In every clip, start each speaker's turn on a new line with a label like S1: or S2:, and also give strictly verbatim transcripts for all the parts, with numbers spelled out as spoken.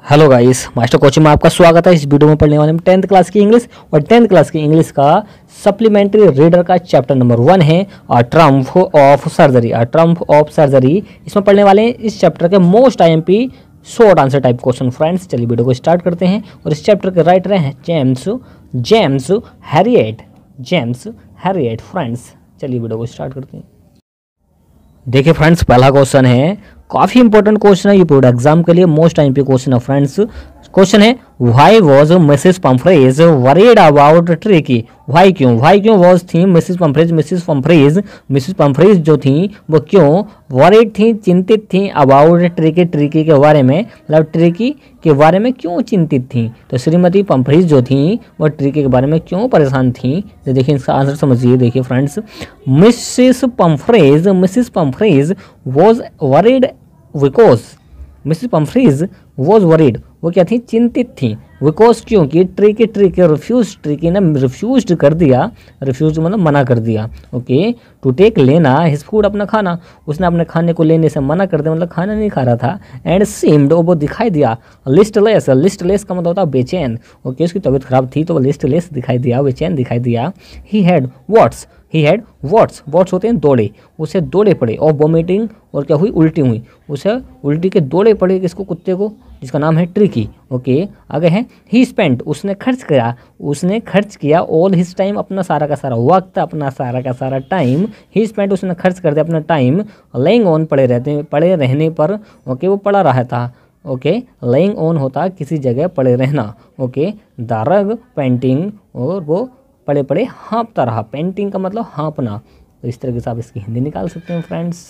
S1: Hello guys, master coaching में आपका स्वागत है। इस वीडियो में पढ़ने वाले हम टेंथ क्लास की इंग्लिश और टेंथ क्लास की इंग्लिश का सप्लीमेंट्री रीडर का चैप्टर नंबर वन है a triumph of surgery. A triumph of surgery इसमें पढ़ने वाले हैं इस चैप्टर के most IMP short answer type question. Friends, चलिए वीडियो को स्टार्ट करते हैं। और इस चैप्टर के राइटर हैं James James Herriot James Herriot. Friends, चलिए वीडियो को स्टार्ट करते हैं। देखिए फ्रेंड्स, पहला क्वेश्चन है, काफी इंपॉर्टेंट क्वेश्चन है, ये बोर्ड एग्जाम के लिए मोस्ट आईएमपी क्वेश्चन है। फ्रेंड्स, क्वेश्चन है, why was Mrs Pumphrey worried about Tricki. Why क्यों व्हाई क्यों वाज थी Mrs Pumphrey Mrs Pumphrey Mrs Pumphrey जो थी वो क्यों वरीड थी, चिंतित थी, अबाउट ट्रिकी ट्रिकी के बारे में, मतलब ट्रिकी के बारे में क्यों चिंतित थी। तो श्रीमती पंफ्रेज जो थी वो ट्रिकी के बारे में क्यों परेशान थी। तो देखिए इसका आंसर समझिए। देखिए friends, Mrs Pumphrey Mrs Pumphrey was worried because Mrs Pumphrey was worried, वो क्या थी, चिंतित थी। बिकॉज क्योंकि ट्रिकी ट्रिकी रिफ्यूज ट्रिकी ने रिफ्यूज कर दिया, रिफ्यूज मतलब मना कर दिया। ओके, टू टेक लेना हिज फूड, अपना खाना, उसने अपने खाने को लेने से मना कर दिया, मतलब खाना नहीं खा रहा था। एंड सीम्ड, वो दिखाई दिया लिस्टलेस, लिस्टलेस का मतलब होता है बेचैन। ओके, उसकी तबीयत खराब थी तो वो लिस्टलेस दिखाई दिया, बेचैन दिखाई दिया। He had what's he had what's what's होते हैं दौड़े, उसे दौड़े पड़े। और वॉमिटिंग, और क्या हुई, उल्टी हुई, उसे उल्टी के दौड़े पड़े किसको, कुत्ते को, जिसका नाम है ट्रिकी। ओके, आगे है, ही स्पेंट, उसने खर्च किया उसने खर्च किया ऑल हिज टाइम, अपना सारा का सारा वक्त, अपना सारा का सारा टाइम। ही स्पेंट, उसने खर्च कर दिया अपना टाइम लेइंग ऑन, पड़े रहते पड़े रहने पर। ओके, वो पड़ा रहा था। ओके, लेइंग ऑन होता है किसी जगह पड़े रहना। ओके, द रग पेंटिंग, और वो पड़े पड़े हाँपता रहा। पेंटिंग का मतलब हाँपना। तो इस तरीके से आप इसकी हिंदी निकाल सकते हैं फ्रेंड्स।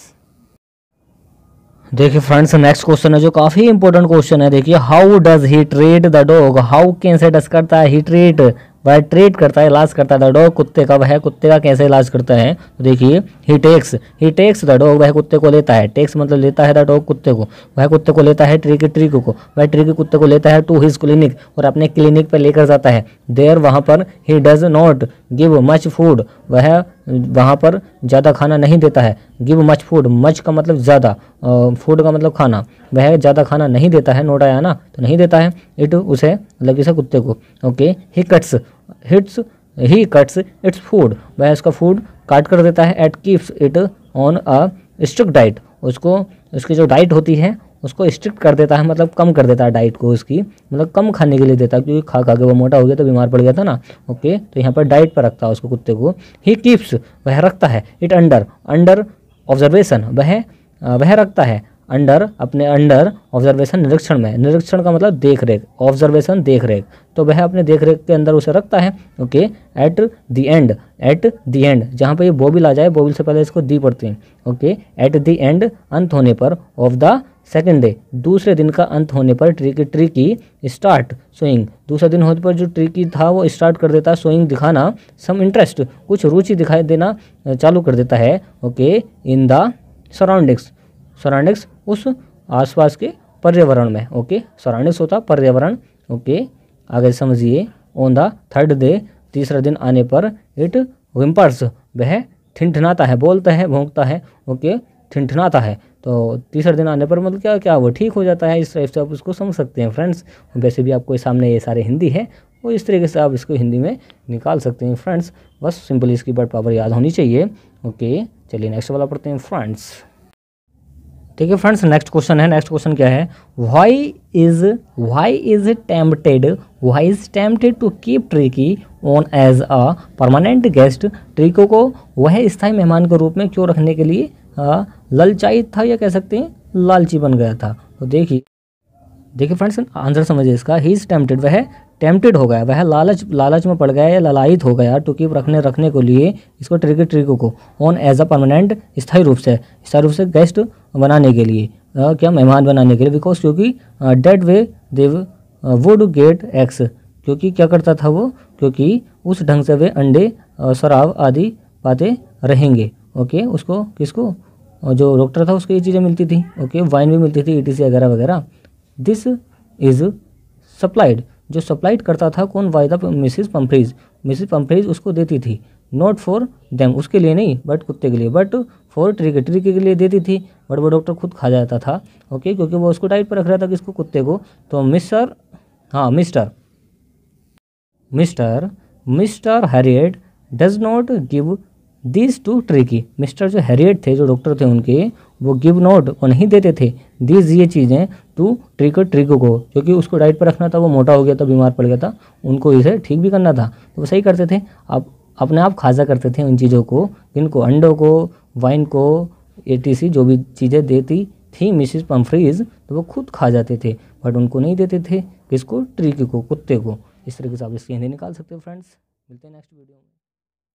S1: देखिए फ्रेंड्स, नेक्स्ट क्वेश्चन है जो काफी इंपॉर्टेंट क्वेश्चन है। देखिए, how does he treat the dog. How कैसे डस करता है, ही ट्रीट, वह ट्रीट करता है, इलाज करता है। द डॉग, कुत्ते का, वह कुत्ते का कैसे इलाज करता है। तो देखिए, he takes he takes the dog, वह कुत्ते को लेता है। टेक्स मतलब लेता है, द डॉग कुत्ते को, वह कुत्ते को लेता है। ट्रिकी ट्रिकी को, वह ट्रिकी कुत्ते को लेता है। टू हिज क्लिनिक, और अपने क्लिनिक पर लेकर जाता है। देयर, वहाँ पर। He does not give much food, वह वहाँ पर ज़्यादा खाना नहीं देता है। गिव मच फूड, मच का मतलब ज़्यादा, फूड का मतलब खाना, वह ज़्यादा खाना नहीं देता है। नोट आया ना, तो नहीं देता है। इट, उसे, मतलब किसे, कुत्ते को। Okay, he cuts its he cuts its food, वह इसका फूड काट कर देता है। He keeps it on a strict diet, उसको उसकी जो डाइट होती है उसको स्ट्रिक्ट कर देता है, मतलब कम कर देता है डाइट को उसकी, मतलब कम खाने के लिए देता है, क्योंकि खा खा के वो मोटा हो गया तो बीमार पड़ गया था ना। ओके, तो यहाँ पर डाइट पर रखता है उसको, कुत्ते को। ही कीप्स, वह रखता है। इट अंडर अंडर ऑब्जर्वेशन, वह वह रखता है अंडर, अपने अंडर ऑब्जर्वेशन, निरीक्षण में। निरीक्षण का मतलब देख रेख, ऑब्जर्वेशन देख रेख, तो वह अपने देख रेख के अंदर उसे रखता है। Okay, at the end at the end, जहाँ पे ये बोबिल आ जाए, बोबिल से पहले इसको दी पड़ती है। ओके, एट द एंड, अंत होने पर, ऑफ द सेकेंड डे, दूसरे दिन का अंत होने पर, ट्रिकी ट्रिकी स्टार्ट सोइंग, दूसरे दिन होने पर जो ट्रिकी था वो स्टार्ट कर देता है सोइंग, दिखाना, सम इंटरेस्ट, कुछ रुचि दिखाई देना चालू कर देता है। Okay, in the surroundings surroundings, उस आसपास के पर्यावरण में। ओके, सराउंडिंग्स होता पर्यावरण। ओके, आगे समझिए। ऑन द थर्ड डे, तीसरा दिन आने पर, इट विम्पर्स, वह ठिनठिनाता है, बोलता है, भौंकता है। ओके, ठिनठिनाता है, तो तीसरा दिन आने पर मतलब क्या क्या वो ठीक हो जाता है। इस टाइप से आप उसको समझ सकते हैं फ्रेंड्स। वैसे भी आपको सामने ये सारे हिंदी है, वो इस तरीके से आप इसको हिंदी में निकाल सकते हैं फ्रेंड्स। बस सिंपली इसकी वर्ड पावर याद होनी चाहिए। ओके, चलिए नेक्स्ट वाला पढ़ते हैं फ्रेंड्स। ठीक है फ्रेंड्स, नेक्स्ट क्वेश्चन है। नेक्स्ट क्वेश्चन क्या है, why is why is tempted why is tempted to keep Tricki on as a permanent guest. ट्रिको को वह स्थायी मेहमान के रूप में क्यों रखने के लिए आ, ललचायित था, या कह सकते हैं लालची बन गया था। तो देखिए देखिए फ्रेंड्स, आंसर समझिए इसका। ही इज टेम्पटेड, वह टेम्पटेड हो गया, वह लालच लालच में पड़ गया या ललायित हो गया, टू कीप रखने रखने को लिए इसको, ट्रिकी ट्रिको को, ऑन एज अ परमानेंट, स्थायी रूप से स्थायी रूप से गेस्ट बनाने के लिए, आ, क्या मेहमान बनाने के लिए। बिकॉज क्योंकि that way they would get eggs, क्योंकि क्या करता था वो, क्योंकि उस ढंग से वे अंडे, शराब आदि पाते रहेंगे। ओके, उसको किसको, जो डॉक्टर था उसको ये चीज़ें मिलती थी। ओके, वाइन भी मिलती थी, ईटीसी वगैरह वगैरह। दिस इज सप्लाइड, जो सप्लाइड करता था कौन, by the Mrs Pumphrey, Mrs Pumphrey उसको देती थी। नॉट फॉर देम, उसके लिए नहीं बट कुत्ते के लिए, बट फॉर ट्रिकी, ट्रिकी के लिए देती थी बट वो डॉक्टर खुद खा जाता था। ओके, क्योंकि वो उसको डाइट पर रख रहा था किसको, कुत्ते को। तो मिस्टर हाँ Mr Mr Mr Herriot does not give this to Tricki, Mr जो हैरियट थे, जो डॉक्टर थे उनके, वो गिव नॉट, वो नहीं देते थे दिस ये चीज़ें टू ट्रिक ट्रिको को, क्योंकि उसको डाइट पर रखना था, वो मोटा हो गया था, बीमार पड़ गया था, उनको इसे ठीक भी करना था, तो वो सही करते थे। आप अपने आप खाजा करते थे उन चीज़ों को, इनको अंडों को, वाइन को, एटीसी जो भी चीज़ें देती थी मिसिस पम्फ्रीज, तो वो खुद खा जाते थे, बट उनको नहीं देते थे किसको, ट्रिकी को, कुत्ते को। इस तरीके से आप इसकी हिंदी निकाल सकते हो फ्रेंड्स। मिलते हैं नेक्स्ट वीडियो में।